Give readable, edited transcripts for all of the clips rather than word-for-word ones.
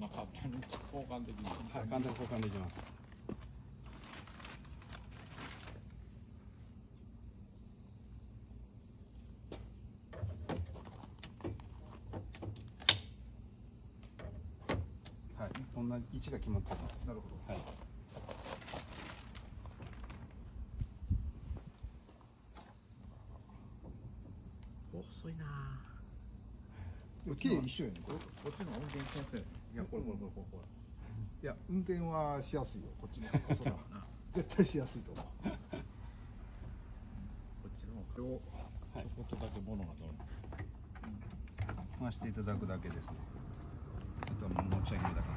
まあ簡単に交換できる。 はい、簡単に交換できます。はい、こんな位置が決まってます。 なるほど。 はい。 遅いな。 綺麗一緒やね。 こっちの運転しやすい。いや、これ。 いや、運転はしやすいよ。こっちの方が。そら絶対しやすいと思う。 こっちの方が。 はい、 ちょこっとだけ物が取る。 回していただくだけですね。あとはもう持ち上げるだけ。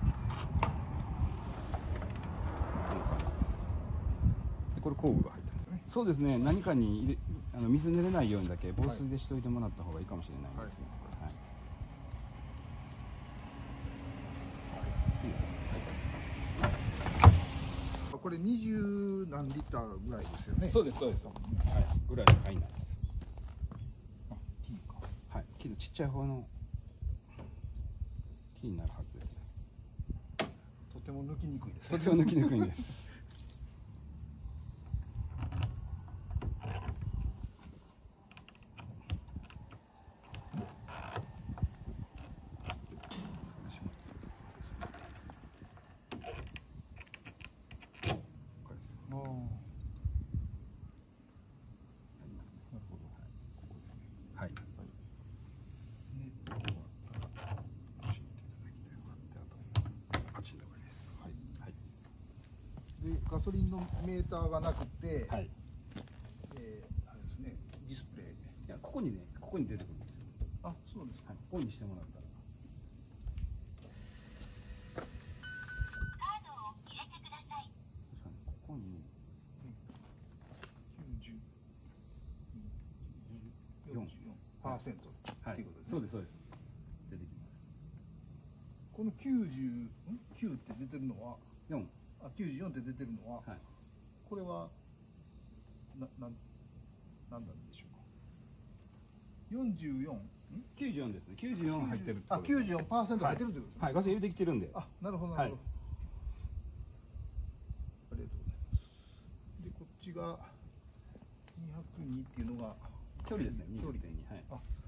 でこれ工具が入ってますね。そうですね。何かに入れ水濡れないようにだけ防水でしといてもらった方がいいかもしれないんですけど。はい。 これ20何リッターぐらいですよね。 そうです。はい。ぐらいの範囲なんです。 あ、T か。 はい。けどちっちゃい方のTになるはずです。 とても抜きにくいです。 とても抜きにくいんです。はい。 で、ガソリンのメーターがなくて、 はい。 あれですね、ディスプレイ。 いや、ここに出てくるんですよ。 あ、そうですか。 はい。オンにしてもらったら。ここに 94%っていうことですね。 そうです。出てきます。 この9って出てるのは、 4。 94って出てるのは、 はい。 これはなんでしょうか。 94ですね。94入ってるってことです。 94%入ってるってことですね。 はい。ガソリン入れてきてるんで。 あ、なるほどなるほど。ありがとうございます。で、こっちが202っていうのが距離ですね。 距離。 2.2。はい。 あ、